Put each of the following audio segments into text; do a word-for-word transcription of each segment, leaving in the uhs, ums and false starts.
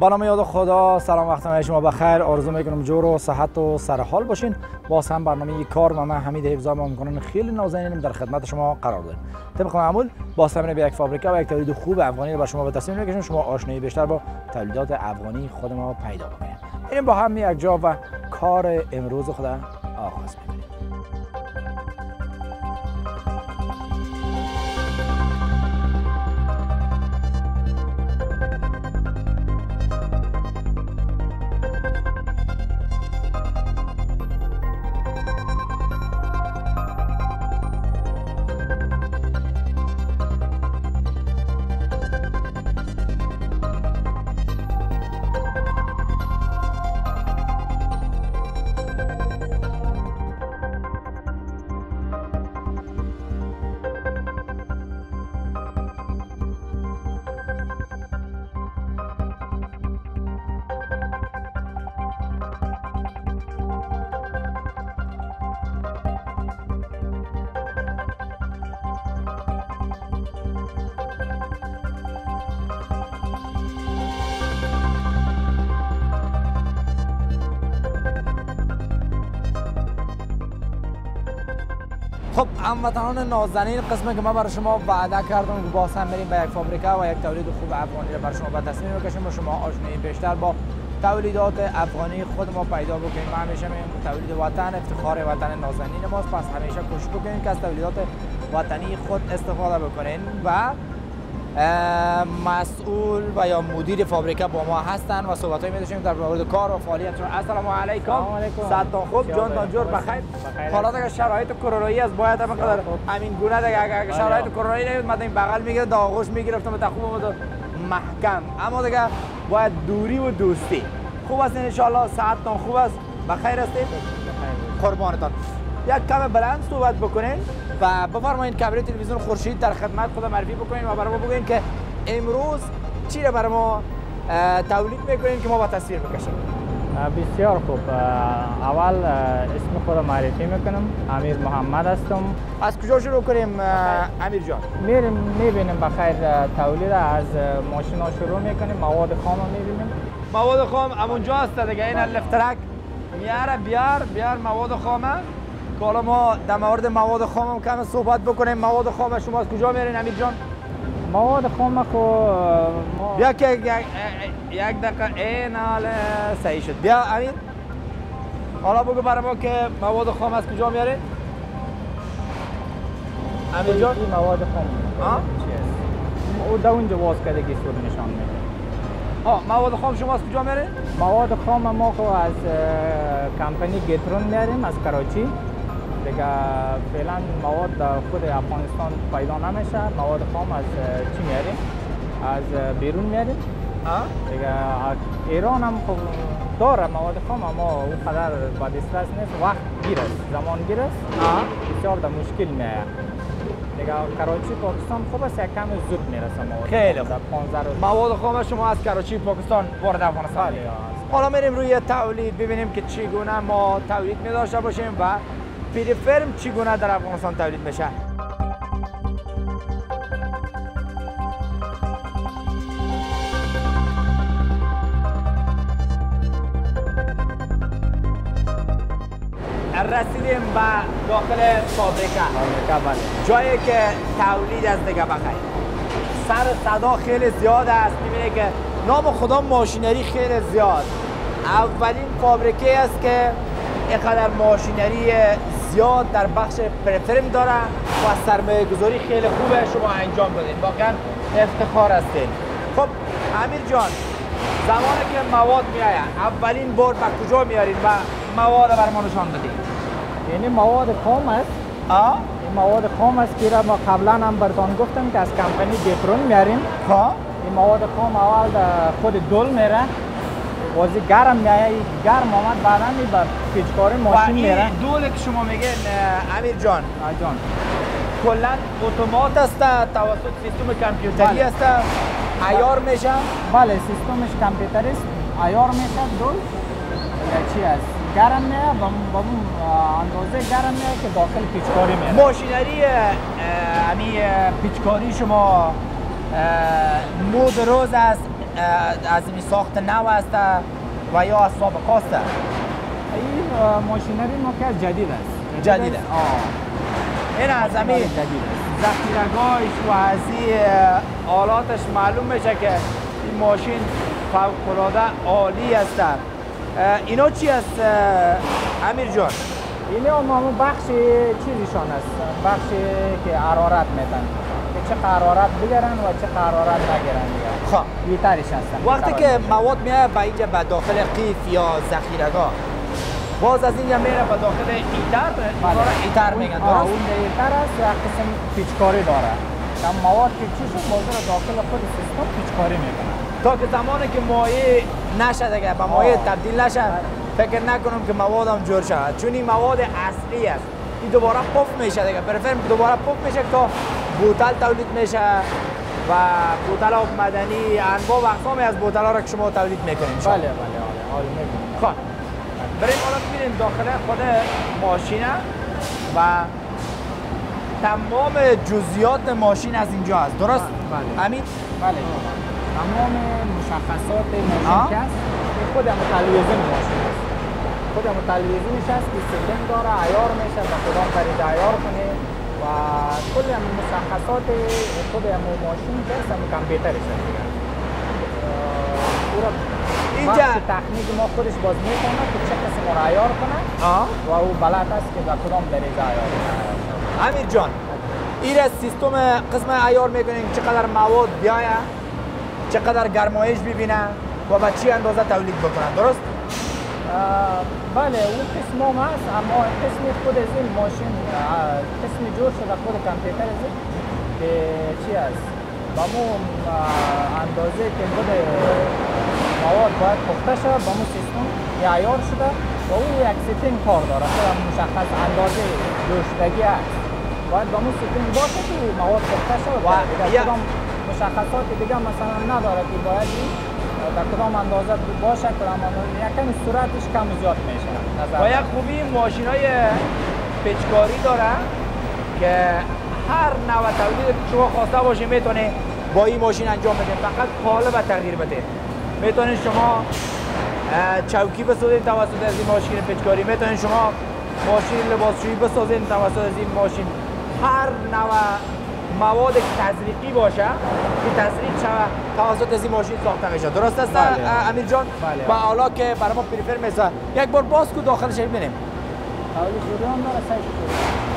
با نام یاد خدا. سلام، وقت همه شما بخیر. آرزو میکنم جور و صحت و سرحال باشین. باز هم برنامه کار و من حمید حفظا ما میکنم خیلی نازنینم در خدمت شما قرار داریم. طبق معمول باز هم به یک فابریکه و یک تولید خوب افغانی رو به شما به تصمیم میکشیم شما آشنایی بیشتر با تولیدات افغانی خود ما پیدا بکنید. بریم با هم یک جا و کار امروز خود آغاز میکنیم. خب هموطنان نازنین، قسمی که من برای شما وعده کردم که باز هم بریم به یک فابریکه و یک تولید خوب افغانی رو برای شما به تصمیم بکشیم و شما آشنایی بیشتر با تولیدات افغانی خود ما پیدا بکنیم. ما همیشه میگیم تولید وطن افتخار وطن نازنین ماست، پس همیشه کوشش بکنید که از تولیدات وطنی خود استفاده بکنین. و مسئول و یا مدیر فابریکه با ما هستن و صحبتایی می‌داشتیم در مورد کار و فعالیتشون. السلام علیکم. صحتتون خوب؟ جانتان جور بخیر؟ حالا دیگه شرایط کرونایی است، باید هم قدر همین گونه دیگه اگه شرایط کرونایی نبود من این بغل میگیره دا آغوش میگرفتم تا خوب بود محکم، اما دیگه باید دوری و دوستی. خوب است ان شاء الله؟ صحتتون خوب است؟ بخیر هستید؟ قربانتان. یک کم بلند صحبت بکنین و بفرمایید کامرای تلویزیون خورشید در خدمت خود معرفی بکنین و برای ما بگوین که امروز چی رو برای ما تولید میکنین که ما با تصویر بکشیم. بسیار خوب. اول اسم خود معرفی میکنم. امیر محمد هستم. از کجا شروع کنیم امیر جان؟ میریم میبینیم بخیر تولید از ماشینا شروع میکنیم. مواد خام میبینیم. مواد خام همونجا هست دیگه، این لفترک میاره بیار بیار مواد خامه. حالا ما در مورد مواد خام هم کم صحبت بکنیم. مواد خام شما از کجا میارین امیر جان؟ مواد خام خو ما بیا که یک دقیقه این حال صحیح شد. بیا امیر حالا بگو برای ما که مواد خام از کجا میارین امیر جان؟ این مواد خام ها چی است؟ او دا اونجا باز کرده که سور نشان میده. ها مواد خام شما از کجا میارین؟ مواد خام ما خو از کمپانی گیترون میاریم از کراچی. دیگه فعلا مواد در خود افغانستان پیدا نمیشه. مواد خام از چی میاریم؟ از بیرون میاریم. دیگه ایران هم خب داره مواد خام، اما اون قدر با دسترس نیست، وقت گیر است، زمان گیر است، بسیار در مشکل میاد. دیگه کراچی پاکستان خوب است، یک کم زود میرسه مواد. خیلی خوب. مواد خام شما از کراچی پاکستان وارد افغانستان. حالا میریم روی تولید ببینیم که چگونه ما تولید می داشته باشیم و پیری فرم چگونه در افغانستان تولید میشه. رسیدیم به داخل فابریکه، جایی که تولید است دیگه بخیر. سر صدا خیلی زیاد است، میبینید که نام خدا ماشینری خیلی زیاد. اولین فابریکه است که اینقدر ماشینری زیاد در بخش پرفرم داره و سرمایه گذاری خیلی خوبه شما انجام دادین، واقعا افتخار هستین. خب امیر جان، زمانی که مواد میآید اولین بار به کجا میارین و مواد بر ما نشان بدین؟ یعنی مواد خام است. آه این مواد خام است که ما قبلا هم براتون گفتم که از کمپانی گیترون میاریم. ها این مواد خام اول در خود دل میره، واسه گرم میایه، گرم آمد بعدا می بر پیچکاری ماشین میره. و این که شما میگین امیر جان جان کلا اتومات است توسط سیستم کامپیوتری است عیار میشه؟ بله سیستمش کامپیوتری است، عیار میشه دل چی است گرم میه با اون اندازه گرم میه که داخل پیچکاری میره. ماشینری همین پیچکاری شما مود روز است از این ساخت نو است و یا از سابقه است؟ این ماشینری ما که از جدید است. جدید است. این از همین ذخیره‌گاهش و از این آلاتش معلوم میشه که این ماشین فوق‌العاده عالی است. اینا چی است امیر جان؟ اینا همون بخش چیزشان است، بخشی که حرارت میدن که چه حرارت بگیرن و چه حرارت نگیرن. خب بیترش هستن. وقتی که مواد میاد به اینجا به داخل قیف یا ذخیره‌گاه، باز از اینجا میره به داخل ایتر، ایتر میگن درست؟ اون ایتر است و قسم پیچکاری داره. هم مواد که چیشون باز رو داخل خود سیستم پیچکاری میکنن تا که زمانی که مایع نشد، اگر به مایع تبدیل نشد فکر نکنم که مواد هم جور شود، چون این مواد اصلی است. این دوباره پف میشه دیگه، پرفرم دوباره پف میشه تا بوتل تولید میشه و بوتل آب مدنی، انواع و اقسامی از بوتل ها را که شما تولید میکنین. بله بله حال میکنیم. خب بریم حالا ببینیم داخل خود ماشینه و تمام جزئیات ماشین از اینجا است، درست؟ بله. امید؟ بله. تمام مشخصات ماشین که است خود هم تلویزیون ماشین است. خود هم تلویزیونش است که سیستم داره، عیار میشه و کدام طریقه عیار کنه و کل هم مشخصات خود هم ماشین که است هم کامپیوترش است. اینجا تکنیک ما خودش باز میکنه که چه قسم رو عیار کنه و او بلد است که در کدام طریقه عیار کنه. امیر جان، این سیستم قسم عیار میکنیم چقدر مواد بیایه، چقدر گرمایش ببینه و به چی اندازه تولید بکنه، درست؟ بله اون قسم هم هست، اما قسم خود از این ماشین قسم جور شده خود کامپیوتر از این که چی هست؟ با مو اندازه که خود مواد باید پخته شد با مو سیستم عیار شده و او یک سیتینگ کار داره، خود مشخص اندازه جوشدگی هست باید با مو سیتینگ باشه که مواد پخته شد و کدام مشخصات دیگه مثلا نداره که باید در کدام اندازه باشه کدام اندازه یکم سرعتش کم زیاد میشه. و یک خوبی ماشین های پیچکاری داره که هر نوع تولید که شما خواسته باشید میتونه با این ماشین انجام بدید، فقط قالب تغییر بدید. میتونید شما چوکی بسازید توسط از این ماشین پیچکاری، میتونید شما ماشین لباسشویی بسازید توسط از این ماشین. هر نوع مواد تزریقی باشه که تزریق شود توسط از این ماشین ساخته میشه، درست است امیر جان؟ بله. با حالا که برای ما پریفر میشه یک بار باز کو داخلش ببینیم. حالی شده هم داره سایت شده.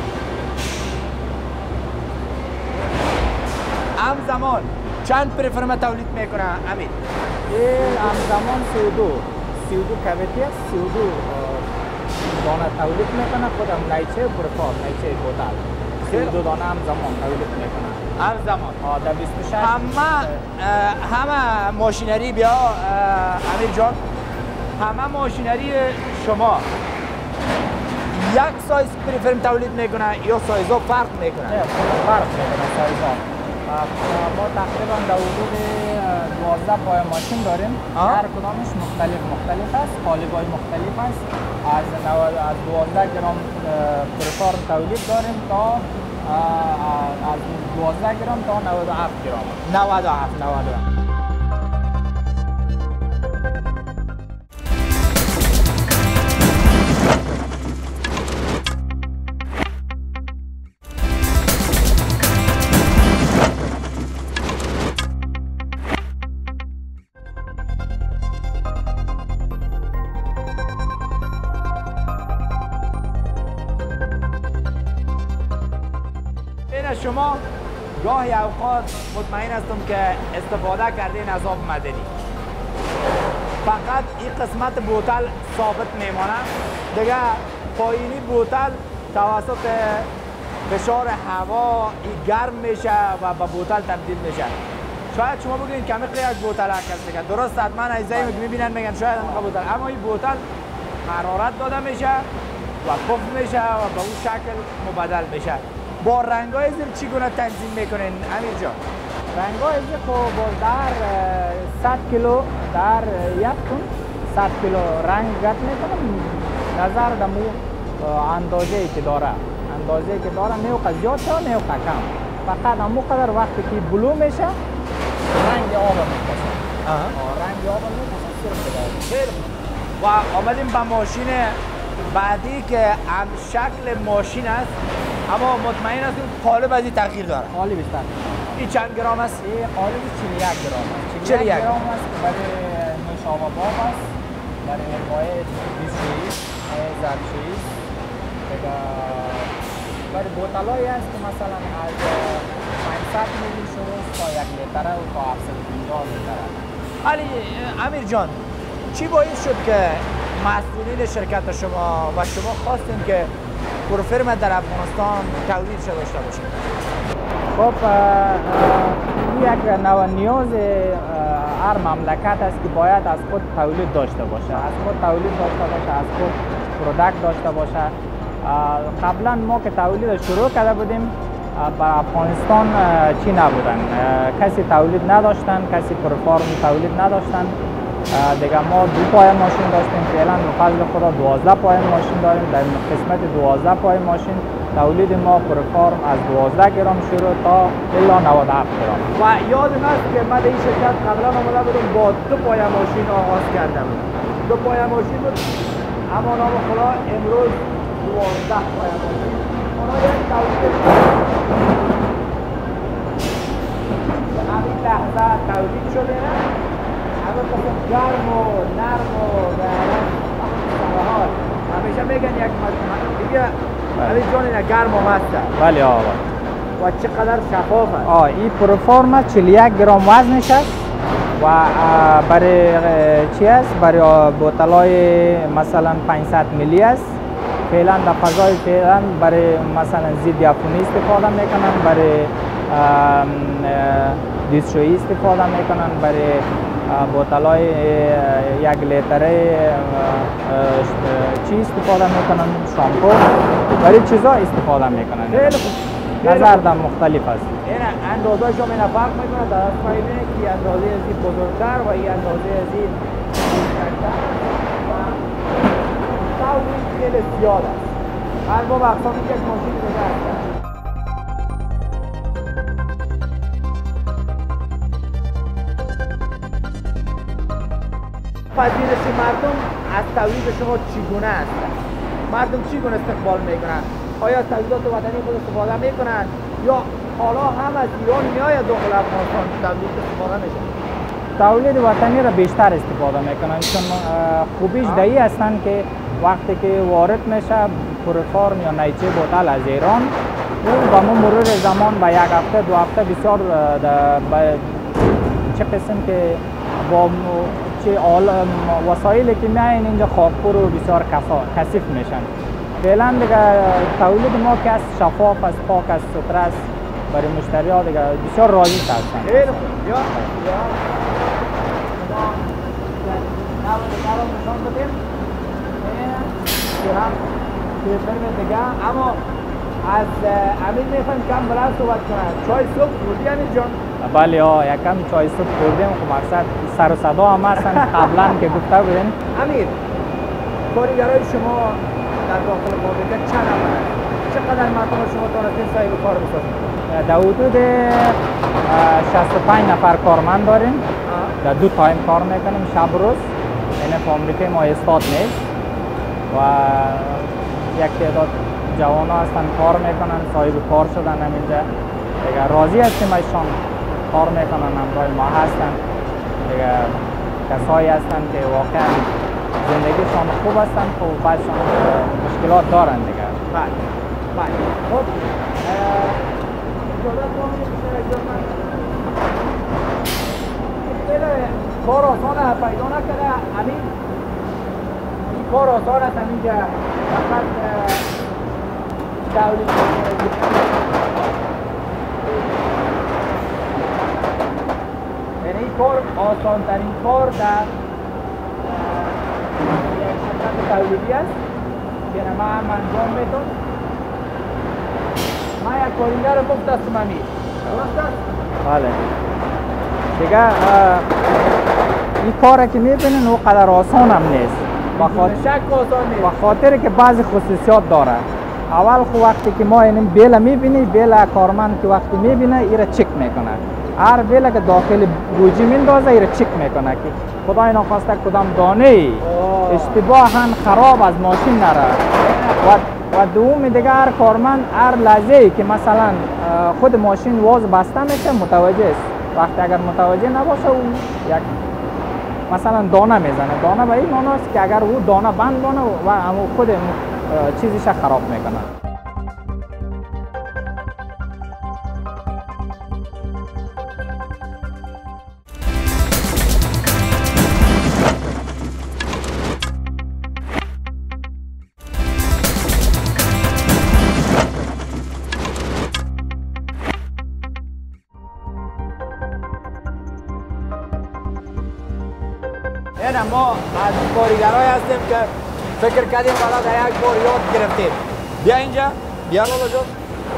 همزمان چند پریفرم تولید میکنه امیر؟ این همزمان سی و دو سی و دو کویتی است، سی و دو دانه تولید میکنه، خودم نیچه پرفار نیچه بوتل سی و دو دانه همزمان تولید میکنه. همزمان؟ آه در بیست و شش همه همه ماشینری بیا امیر جان، همه ماشینری شما یک سایز پریفرم تولید میکنه یا سایزها فرق میکنه؟ نه فرق میکنه سایزها. ما تقریبا در حدود دوازده پای ماشین داریم، هر کدامش مختلف مختلف است، قالب‌های مختلف است. از از دوازده گرم پرفارم تولید داریم تا از دوازده گرم تا نود و هفت گرم. نود و هفت نود و هفت. شما گاهی اوقات مطمئن هستم که استفاده کردین از آب مدنی، فقط این قسمت بوتل ثابت میمانه دیگه، پایینی بوتل توسط فشار هوا گرم میشه و به بوتل تبدیل میشه. شاید شما بگید کمی یک بوتل هست دیگه، درست حتما ایزایی که میبینن میگن شاید هم بوتل، اما این بوتل حرارت داده میشه و پف میشه و به اون شکل مبدل میشه. با رنگ‌های زیر چگونه تنظیم میکنین امیر جان؟ رنگ‌های زیر خب در صد کیلو در یک تن صد کیلو رنگ گرد میکنم، نظر دمو اندازه‌ای که داره اندازه‌ای که داره میوقع زیاد شد میوقع کم، فقط همو قدر وقتی که بلو میشه رنگ آب میکشه. رنگ یا خیلی و آمدیم به ماشین بعدی که هم شکل ماشین است اما مطمئن هستیم قالب از این تغییر داره. قالب است. این چند گرم است؟ این قالب چهل و یک گرم است. چهل و یک گرم است که برای نوشابه باب است، برای مایع بیسویی، مایع زردچویی است. دیگه برای بوتلایی است که مثلا از پانصد میلی شروع تا یک لیتره و تا هفتصد و پنجاه لیتره. علی امیر جان، چی باعث شد که مسئولین شرکت شما و شما خواستین که پروفرم در افغانستان تولید شده داشته باشید؟ خب این یک نوع نیاز هر مملکت است که باید از خود تولید داشته باشه، از خود تولید داشته باشه، از خود پروداکت داشته باشه. قبلا ما که تولید شروع کرده بودیم در افغانستان چی نبودن، کسی تولید نداشتن، کسی پرفارم تولید نداشتن. دیگه ما دو پای ماشین داشتیم، فعلا به فضل خدا دوازده پای ماشین داریم. در قسمت دوازده پای ماشین تولید ما پرفارم از دوازده گرم شروع تا الا نود و هفت گرم. و یادم است که من این شرکت قبلا آمده بودم با دو پای ماشین آغاز کردم. دو پای ماشین بود، اما نام خدا امروز دوازده پای ماشین. اونا یک تولید همین لحظه تولید شده، همه خود گرم و نرم و سرحال. همیشه میگن یک دیگه همین جان اینا گرم و مسته. بله آقا. و چقدر شفاف است. آه این پروفارم چهل و یک گرم وزنش است و برای چی است؟ برای بوتلای مثلا پانصد میلی است. فعلا در فضای فعلا برای مثلا ضد عفونی استفاده میکنن، برای دیسشویی استفاده میکنن، برای بوتلای یک لیتره چی استفاده میکنن، شامپو، برای چیزا استفاده میکنن. خیلی خوب. نظر در مختلف است. این اندازه شما اینا فرق میکنه، در از پایی بینه که اندازه از این بزرگتر و این اندازه از این بزرگتر و تولید خیلی زیاد است. هر با اقسام یک ماشین دیگه هست. پذیرش مردم از تولید شما چگونه است؟ مردم چگونه استقبال میکنند؟ آیا از تولیدات وطنی خود استفاده میکنند یا حالا هم از ایران میآید داخل افغانستان تولید استفاده میشه؟ تولید وطنی را بیشتر استفاده میکنند، چون خوبیش دایی هستند که وقتی که وارد میشه پرفارم یا نیچه بوتل از ایران، اون با ما مرور زمان به یک هفته دو هفته بسیار چه قسم که با وسایلی که میاین اینجا خاکپور و بسیار کثیف میشن. فعلا دیگه تولید ما که از شفاف است، پاک است، سوتره است، برای مشتری ها دیگه بسیار راضی هستند. خیلی خوب. یا یا نام نشان بدیم. هم فرم دیگه، اما از امیر میخوایم کم بلند صحبت کنم. چای صبح خوردی امیر جان؟ بله ها، یکم چای صبح خوردیم. خب مقصد سر و صدا هم هستن قبلا که گفته بودین. امیر، کارگرای شما در داخل فابریکه چند نفر هست؟ چقدر مردم شما تونستین صاحب کار بسازید؟ در حدود شصت و پنج نفر کارمند داریم. در دو تایم کار میکنیم، شب روز. یعنی فابریکه ما استاد نیست و یک تعداد جوان ها هستن کار میکنن، صاحب کار شدن همینجا. دیگه راضی هستیم ازشان، کار میکنن، همراه ما هستن. دیگه کسایی هستن که واقعا زندگیشان خوب هستن، خب بعضشان مشکلات دارن دیگه. بله بله. خب اجازت کنید کار آسان پیدا نکرده امین. این کار آسان است همین که فقط تولید یعنی این کار آسان ترین کار در یک شرکت تولیدی است که ما هم انجام میتون. ما یک کارگر رو گفت هستم امیر، درست است؟ بله دیگه این کار که میبینین اونقدر آسان هم نیست، شک آسان نیست، به خاطر که بعضی خصوصیات داره. اول خو وقتی که ما این بیل میبینی بیل کارمند که وقتی میبینه ایره چک میکنه هر بیل که داخل بوجی میندازه ایره چک میکنه که خدای ناخواسته کدام دانه اشتباها خراب از ماشین نره و و دوم دیگه هر کارمند هر لحظه که مثلا خود ماشین واز بسته میشه متوجه است وقتی اگر متوجه نباشه او یک مثلا دانه میزنه دانه به این معنی است که اگر او دانه بند بانه و همون خود چیزش خراب میکنه. نه ما از کارگرای هستیم که فکر کردیم حالا در یک بار یاد گرفتیم. بیا اینجا، بیا لالا جان.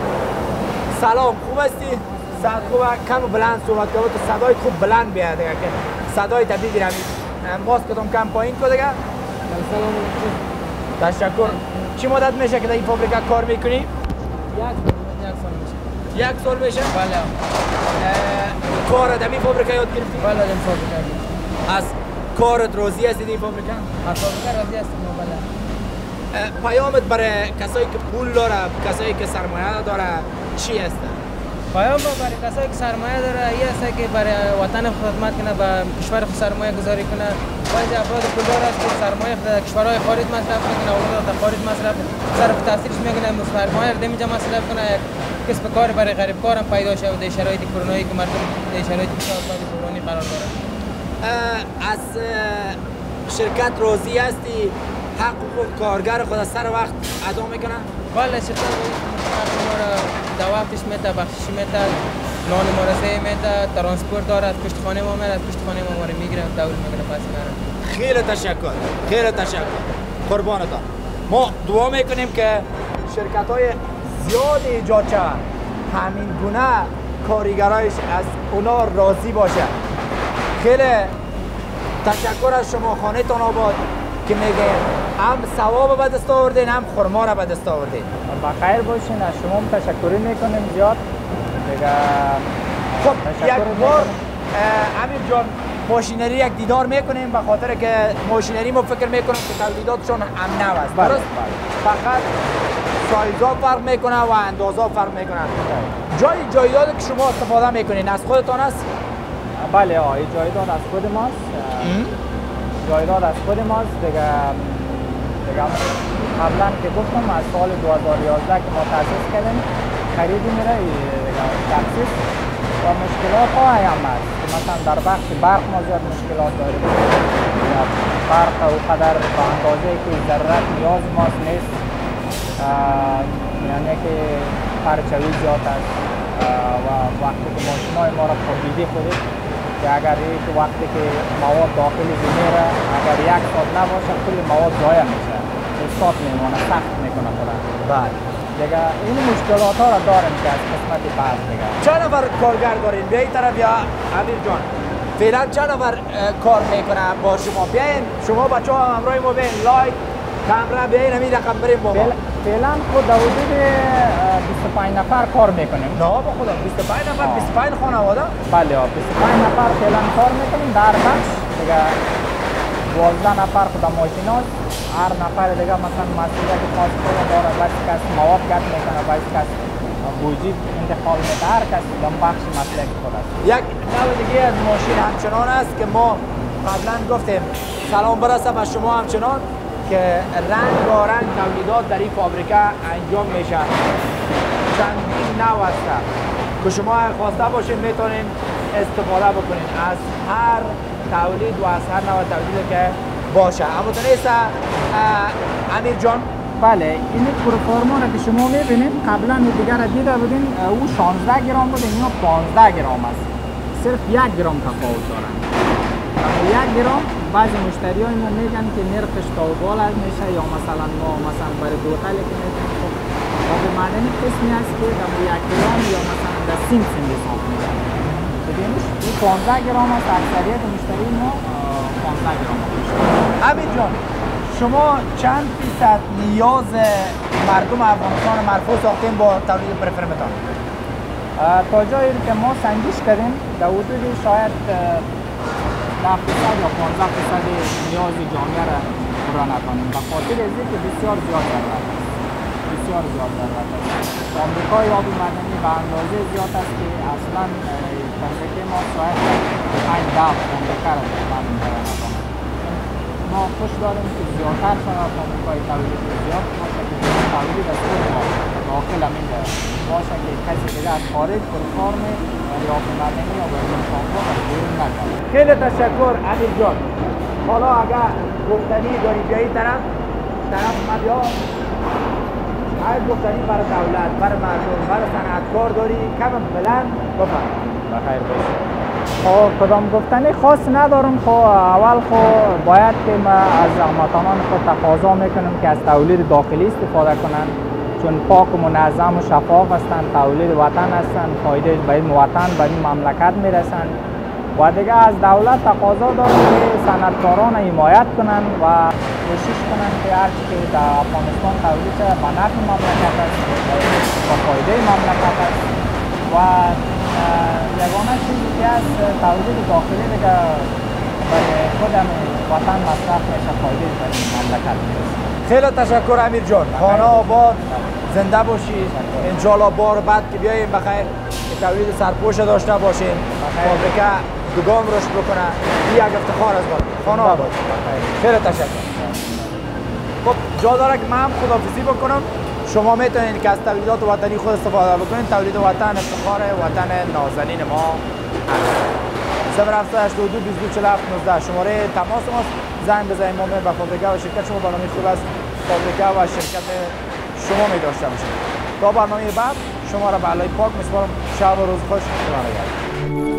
سلام، خوب هستی؟ صد خوبه، کم و بلند صحبت کنم تو صدای خوب بلند بیاد دیگه که صدای طبیعی گیرم. باز کدوم کم پایین کو دیگه؟ سلام. تشکر. چی مدت میشه که در این فابریکه کار میکنی؟ یک یک سال میشه. یک سال میشه؟ بله. کار در این فابریکه یاد گرفتی؟ بله، در این فابریکه. از کارت راضی هستی در این فابریکه؟ از فابریکه راضی هستم. بله. پیامت برای کسایی که پول داره، کسایی که سرمایه داره چی هست؟ پیام برای کسایی که سرمایه داره این است که برای وطن خدمت کنه و کشور خود سرمایه گذاری کنه. بعضی افراد پولدار است که سرمایه در کشورهای خارج مصرف میکنه، اونها در خارج مصرف صرف تاثیرش میکنه، سرمایه رو اینجا مصرف کنه، یک کسب کار برای غریب کارم پیدا شه و در شرایط کرونایی که مردم در شرایط بسیار کرونی قرار داره. از شرکت راضی هستی؟ حق حقوق کارگر خود از سر وقت ادا میکنن؟ بله، شرکت ما را در وقتش میده، بخشش میده، نان ما رسه میده، ترانسپورت داره، از پشت خانه ما میره، از پشت خانه ما رو میگیره و دور میکنه پس میره. خیلی تشکر، خیلی تشکر، قربانتان. ما دعا میکنیم که شرکت های زیاد ایجاد شود، همین گونه کارگرایش از اونا راضی باشه. خیلی تشکر از شما، خانه تان آباد که میگه هم ثواب به دست آوردین هم خرما را به دست آوردین. بخیر باشین، از شما هم تشکری میکنیم زیاد دیگه. خب یک بار امیر جان ماشینری یک دیدار میکنیم به خاطر که ماشینری ما فکر میکنم که تولیداتشون هم نو است. درست؟ فقط سایزها فرق میکنه و اندازها فرق میکنه. جای جایداد که شما استفاده میکنین از خودتان است؟ بله، آه جایداد از خود ماست. جایداد از خود ماست دیگه. دیگه قبلا که گفتم از سال دو هزار و یازده که ما تأسیس کردیم خریدی میره دیگه تأسیس و مشکلات ها هم هست که مثلا در بخش برق ما زیاد مشکلات داریم. برق او قدر به اندازه که ضرورت نیاز ماست نیست، یعنی که خرچوی زیاد است و وقتی که ماشینای ما را خوابیدی خودید که اگر یک وقتی که مواد داخلی میره اگر یک ساعت نباشه کلی مواد ضایع میشه، استاد میمونه، سخت میکنه خودم. بله دیگه این مشکلات ها را داریم که از قسمت بعض دیگه. چند نفر کارگر دارین؟ بیایی طرف یا امیر جان فعلا چند نفر کار میکنه با شما؟ بیاین شما بچه ها همراه ما بیاین، لایک کامرا بیاین همین رقم بریم با ما. فعلا خود حدود بیست و پنج نفر کار میکنیم. نه با خدا بیست و پنج نفر؟ بیست و پنج خانواده؟ بله، بیست و پنج نفر فعلا کار میکنیم در بخش دیگه. دوازده نفر خدا ماشیناست، هر نفر دیگه مثلا مسئولیت خاص خود داره، بعضی کس مواد گرد میکنه، بعضی کس بوجی انتقال میکنه، هر کس در بخش مسئولیت خود است. یک نوع دیگه از ماشین همچنان است که ما قبلا گفتیم سلام برسه به شما همچنان که رنگ با رنگ تولیدات در این فابریکه انجام میشه. چندین نوع است که شما خواسته باشین میتونین استفاده بکنین از هر تولید و از هر نوع تولیدی که باشه. اما تو نیست امیر جان؟ بله، این پروفارما را که شما میبینید قبلا دیگر را دیده بودین او شانزده گرم بود، اینا پانزده گرم است، صرف یک گرم تفاوت دارن. یک گرم بعضی مشتری های ما میگن که نرخش تا بالا میشه یا مثلا ما مثلا برای دو تله که میتونیم خب آب معدنی قسمی هست که در یک گرم یا مثلا در سیم سیم حساب میشن. ببینید این پانزده گرم است، اکثریت مشتری ما پانزده گرم است. امیر جان شما چند فیصد نیاز مردم افغانستان مرفوع ساختیم با تولید پرفرمتان؟ تا جایی که ما سنجش کردیم در حدود شاید ده فیصد یا پانزده فیصد نیاز جامعه را پورا نکنیم به خاطر از اینکه بسیار زیاد ضرورت است. بسیار زیاد ضرورت است. آمریکای آبی معدنی به اندازه زیاد است که اصلا تنظیمه ما شاید پنج ده آمریکا را پورا نکنیم. ما خوش داریم که زیادتر شود آمریکای تولید زیاد باشه که تولید از خود ما داخل همین باشه که کسی دیگه از خارج کار می ولی آب معدنی یا بدون شامپو از بیرون نکنه. خیلی تشکر امیر جان. حالا اگر گفتنی داری بیایی طرف طرف اومد یا هر گفتنی برای دولت، برای مردم، برای صنعتکار داری کم بلند بفرم. بخیر باشه. خب کدام گفتنی خاص ندارم. خب اول خب باید که ما از هموطنان خود تقاضا میکنم که از تولید داخلی استفاده کنند چون پاک و منظم و شفاف هستند، تولید وطن هستند، فایده به این وطن به این مملکت میرسند و دیگه از دولت تقاضا دارم که صنعتکاران حمایت کنند و کوشش کنند که هر چی که در افغانستان تولید شده به نفع مملکت است و فایده مملکت است و یگانه چیزی که از تولید داخلی دیگه برای خودم وطن مصرف میشه، فایده برای مملکت میرسه. خیلی تشکر امیر جان. خانه آباد، زنده باشید. انشالله بار بعد که بیاییم بخیر تولید سرپوش داشته باشیم، فابریکه دوگام رشد بکنه. این یک افتخار است برای خانه آباد. خیلی تشکر. خب جا داره که من هم خداحافظی بکنم. شما میتونید که از تولیدات وطنی خود استفاده بکنید. تولید وطن افتخار وطن نازنین ما. صفر هفت هشت دو دو بیست و دو چهل و هفت نوزده شماره تماس ماست. زنگ بزنید. ما به فابریکه و شرکت شما برنامه خوب است. فابریکه و شرکت شما می داشته باشید. تا برنامه بعد شما را به الله پاک میسپارم. شب و روز خوش. خدا نگهدار.